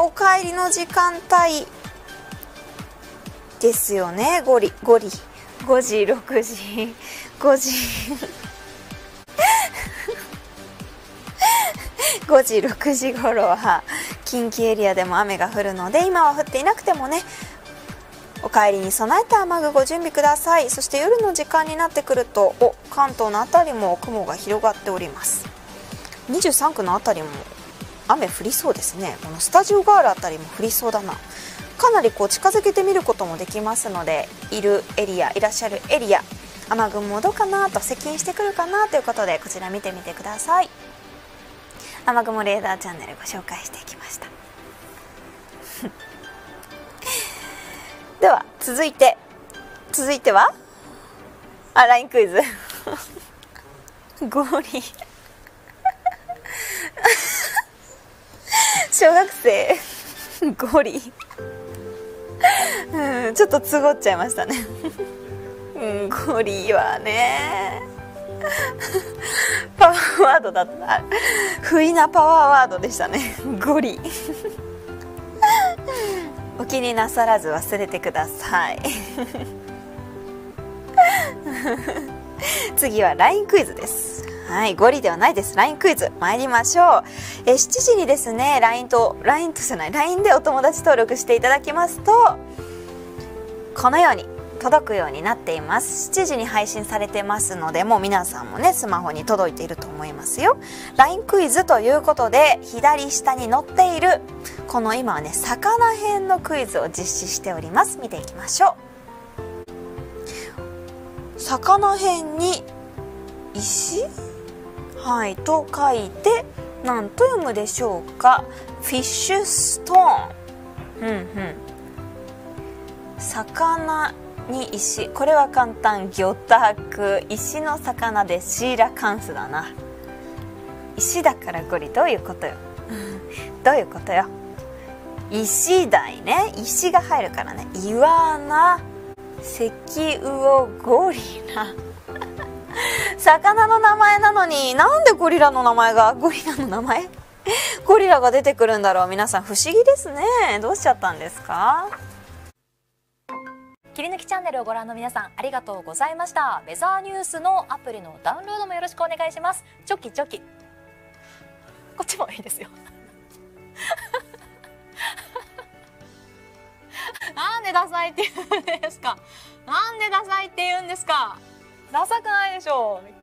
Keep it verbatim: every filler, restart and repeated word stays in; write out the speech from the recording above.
お帰りの時間帯ですよね。ゴリゴリごじろくじごじごじろくじ頃は近畿エリアでも雨が降るので、今は降っていなくてもね、お帰りに備えて雨具ご準備ください。そして夜の時間になってくると、お関東の辺りも雲が広がっております。にじゅうさん区の辺りも雨降りそうですね。このスタジオガール辺りも降りそうだな。かなりこう近づけてみることもできますので、いるエリア、いらっしゃるエリア、雨雲どうかなと、接近してくるかなということで、こちら見てみてください。雨雲レーダーチャンネルご紹介していきました。では続いて続いてはあ ライン クイズゴリ小学生ゴリうん、ちょっとつごっちゃいましたね、うん、ゴリはねパワーワードだった。不意なパワーワードでしたね、ゴリお気になさらず忘れてください次は ライン クイズです。はい、ゴリではないです。 ライン クイズ参りましょう。えしちじにですね ライン と ライン とじゃない ライン でお友達登録していただきますと、このように届くようになっています。しちじに配信されてますので、もう皆さんもねスマホに届いていると思いますよ。 ライン クイズということで、左下に載っているこの今はね魚編のクイズを実施しております。見ていきましょう。魚編に石、はいと書いて何と読むでしょうか。フィッシュストーン、うんうん、魚に石、これは簡単。魚拓、石の魚でシーラカンスだな。石だからゴリ、どういうことよどういうことよ。石鯛ね、石が入るからね。イワナ、石魚、ゴリラ魚の名前なのに、なんでゴリラの名前がゴリラの名前ゴリラが出てくるんだろう。皆さん不思議ですね。どうしちゃったんですか。 切り抜きチャンネルをご覧の皆さん、ありがとうございました。ウェザーニュースのアプリのダウンロードもよろしくお願いします。チョキチョキ、こっちもいいですよなんでダサいって言うんですか。なんでダサいって言うんですか。ダサくないでしょう。